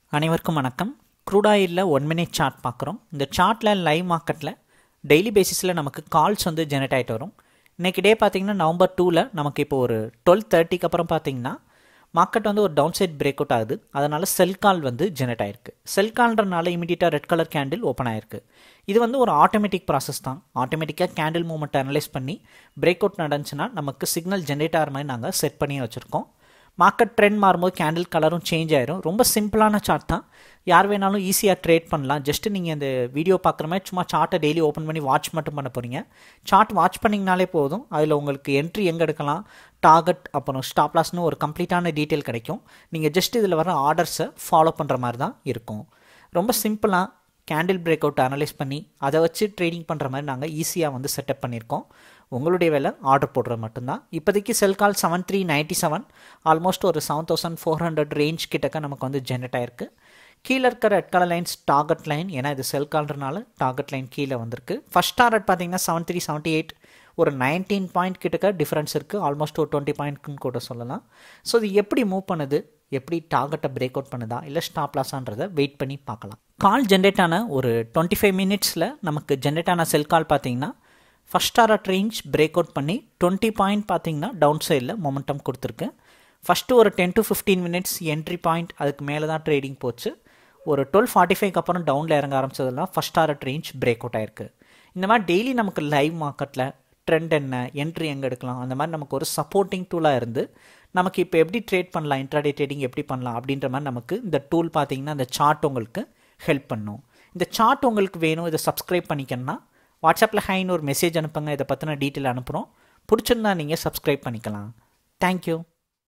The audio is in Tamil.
அனைவருக்கும் வணக்கம். க்ரூட் ஆயிலில் 1 minute சார்ட் பார்க்குறோம். இந்த சார்ட்டில் லைவ் மார்க்கெட்டில் டெய்லி பேசிஸில் நமக்கு கால்ஸ் வந்து ஜெனரேட் ஆகிட்டு வரும். இன்றைக்கி டே பார்த்திங்கன்னா நவம்பர் 2 நமக்கு இப்போ ஒரு 12:30 அப்புறம் பார்த்திங்கன்னா மார்க்கெட் வந்து ஒரு டவுன் சைட் பிரேக் அவுட் ஆகுது. அதனால் செல் கால் வந்து ஜெனரேட் ஆகிருக்கு. செல் கால்ன்றனால இமீடியட்டாக ரெட் கலர் கேண்டில் ஓப்பன் ஆகிருக்கு. இது வந்து ஒரு ஆட்டோமேட்டிக் ப்ராசஸ் தான். ஆட்டோமேட்டிக்காக கேண்டில் மூவ்மெண்ட் அனலைஸ் பண்ணி பிரேக் அவுட் நடந்துச்சுன்னா நமக்கு சிக்னல் ஜென்ரேட் ஆகிற மாதிரி நாங்கள் செட் பண்ணி வச்சுருக்கோம். மார்க்கெட் ட்ரெண்ட் மாறும்போது கேண்டில் கலரும் சேஞ்ச் ஆயிரும். ரொம்ப சிம்பிளான சார்ட் தான். யார் வேணாலும் ஈஸியாக ட்ரேட் பண்ணலாம். ஜஸ்ட்டு நீங்கள் இந்த வீடியோ பார்க்குற மாதிரி சும்மா சார்ட்டை டெய்லி ஓப்பன் பண்ணி வாட்ச் மட்டும் பண்ண போகிறீங்க. சார்ட் வாட்ச் பண்ணிங்கனாலே போதும். அதில் உங்களுக்கு என்ட்ரி எங்கே எடுக்கலாம், டார்கெட், அப்புறம் ஸ்டாப் லாஸ்னு ஒரு கம்ப்ளீட்டான டீட்டெயில் கிடைக்கும். நீங்கள் ஜஸ்ட் இதில் வர ஆர்டர்ஸை ஃபாலோ பண்ணுற மாதிரி தான் இருக்கும். ரொம்ப சிம்பிளாக கேண்டில் பிரேக் அவுட் அனலைஸ் பண்ணி அதை வச்சு ட்ரேடிங் பண்ணுற மாதிரி நாங்கள் ஈஸியாக வந்து செட்டப் பண்ணியிருக்கோம். உங்களுடைய வேலை ஆர்டர் போடுறது மட்டும்தான். இப்போதைக்கு செல் கால் 7397, ஆல்மோஸ்ட் ஒரு 7400 ரேஞ்ச் கிட்டக்க நமக்கு வந்து ஜென்ரேட் ஆயிருக்கு. கீழே இருக்க red colour lines target line, ஏன்னா இது செல் கால்றனால டார்கெட் லைன் கீழே வந்திருக்கு. ஃபர்ஸ்ட் டார்கெட் பார்த்தீங்கன்னா 7378, ஒரு 19 பாயிண்ட் கிட்டக்க டிஃப்ரென்ஸ் இருக்குது. ஆல்மோஸ்ட் ஒரு 20 பாயிண்ட்னு கூட சொல்லலாம். ஸோ இது எப்படி மூவ் பண்ணுது, எப்படி டார்கெட்டை பிரேக் அவுட் பண்ணுதா இல்லை ஸ்டாப் லாஸான்றதை வெயிட் பண்ணி பார்க்கலாம். கால் ஜென்ரேட் ஆன ஒரு 25 minutesல நமக்கு ஜென்ரேட் ஆன செல் கால் பார்த்தீங்கன்னா first target range break out பண்ணி 20 பாயிண்ட் பார்த்தீங்கன்னா டவுன் சைடில் மொமெண்டம் கொடுத்துருக்கு. ஃபஸ்ட்டு ஒரு 10 to 15 minutes என்ட்ரி பாயிண்ட், அதுக்கு மேலே தான் ட்ரேடிங் போச்சு. ஒரு 12:45 அப்புறம் டவுனில் இறங்க ஆரம்பிச்சதெல்லாம் first target range break out ஆயிருக்கு. இந்த மாதிரி டெய்லி நமக்கு லைவ் மார்க்கெட்டில் ட்ரெண்ட் என்ன, என்ட்ரி எங்கே எடுக்கலாம், அந்த மாதிரி நமக்கு ஒரு சப்போர்ட்டிங் டூலாக இருந்து நமக்கு இப்போ எப்படி ட்ரேட் பண்ணலாம், இன்ட்ராடே ட்ரேடிங் எப்படி பண்ணலாம் அப்படின்ற மாதிரி நமக்கு இந்த டூல் பார்த்தீங்கன்னா இந்த சார்ட் உங்களுக்கு ஹெல்ப் பண்ணும். இந்த சார்ட் உங்களுக்கு வேணும், இதை சப்ஸ்கிரைப் பண்ணிக்கணும்னா வாட்ஸ்அப்பில் ஹைன்னு ஒரு மெசேஜ் அனுப்புங்க. இதை பற்றின டீட்டெயில் அனுப்புகிறோம். பிடிச்சிருந்தா நீங்கள் சப்ஸ்கிரைப் பண்ணிக்கலாம். தேங்க்யூ.